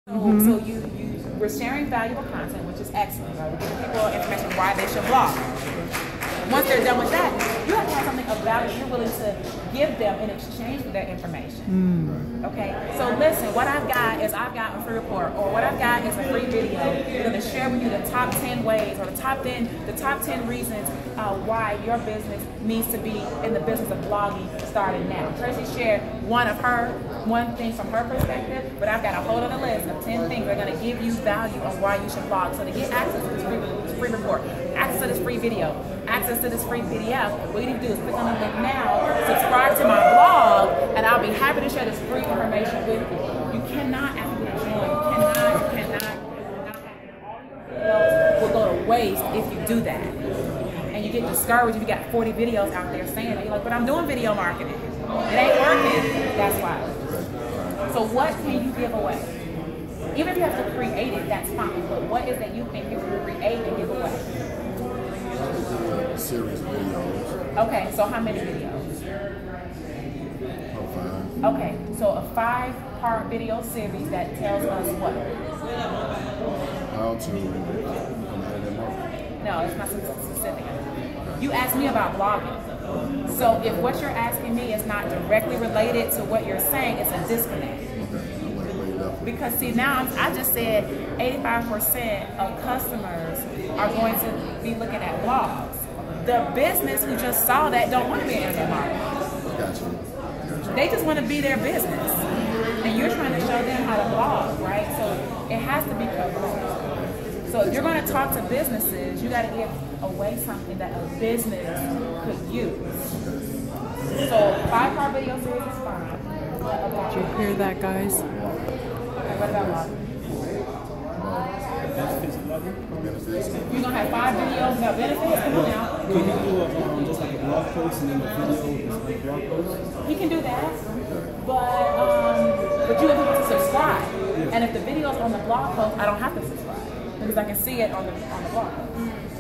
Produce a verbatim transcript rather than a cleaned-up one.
So, mm-hmm. so you, you, we're sharing valuable content, which is excellent. Right? We're giving people information why they should blog. Once they're done with that, you have to have something of value you're willing to give them in exchange for that information. Mm. Okay, so listen, what I've got is I've got a free report, or what I've got is a free video. We're going to share with you the top ten ways, or the top ten, the top ten reasons uh, why your business needs to be in the business of blogging starting now. Tracey shared one of her, one thing from her perspective, but I've got a whole other list of ten things that are going to give you value on why you should blog. So to get access to this free, this free report, access to this free video, access to this free P D F, what you need to do is click on the link now, subscribe to my blog, and I'll be happy to share this free information with you. You cannot, after you join, you cannot, you cannot, you cannot have all your videos will go to waste if you do that. And you get discouraged if you got forty videos out there saying it. You're like, but I'm doing video marketing. It ain't working. That's why. So what can you give away? Even if you have to create it, that's fine. But what is that you think you can create and give away? A series of videos. Okay, so how many videos? About five. Okay, so a five-part video series that tells us what? How to become an internet marketer. No, it's not specific enough. You asked me about blogging. So if what you're asking me is not directly related to what you're saying, it's a disconnect. Because see, now I'm, I just said eighty-five percent of customers are going to be looking at blogs. The business who just saw that don't want to be an internet marketer. Gotcha. They just want to be their business. And you're trying to show them how to blog, right? So it has to be covered. So if you're going to talk to businesses, you got to give away something that a business could use. So five-part video series is fine. Did you hear that, guys? What about blogging? Benefits of blogging? Benefits. You're going to have five videos about benefits? Come on now. Can you do a, um, just like a blog post and then a video is a blog post? He can do that, but um, but you have to subscribe. And if the video's on the blog post, I don't have to subscribe because I can see it on the on the blog post.